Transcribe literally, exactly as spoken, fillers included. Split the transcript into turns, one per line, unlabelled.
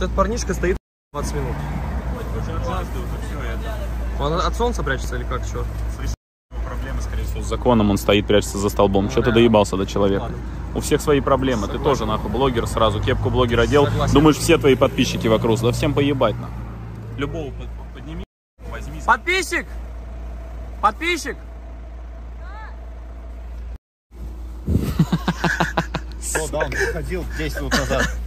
этот парнишка стоит двадцать минут. Он от солнца прячется или как, что?
Проблемы, скорее всего, с законом. Он стоит, прячется за столбом. Что ты доебался до человека? У всех свои проблемы. Ты тоже, нахуй, блогер сразу. Кепку блогера одел. Думаешь, все твои подписчики вокруг. Да всем поебать, нахуй. Любого подними, возьми.
Подписчик! Подписчик!
О, да, он выходил десять минут назад.